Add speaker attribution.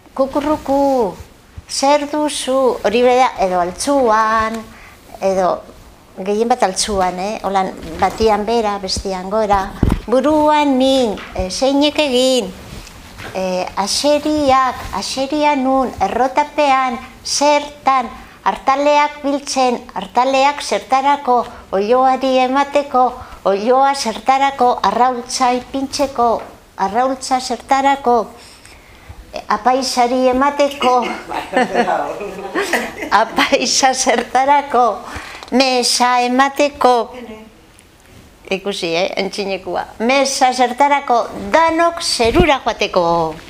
Speaker 1: kukurruku, zer duzu, hori bera, edo altzoan, edo gehien bat altzoan, holan batian bera, bestian gora, buruan nin, zeinek egin, aseria nun, errotapean, zertan, hartaleak biltzen, hartaleak zertarako, oioari emateko, oioa zertarako, arraultza ipintzeko, arraultza zertarako, apaizari emateko, apaiza zertarako, mesa emateko, ikusi, entzinekua, mesa zertarako, danok zerura joateko.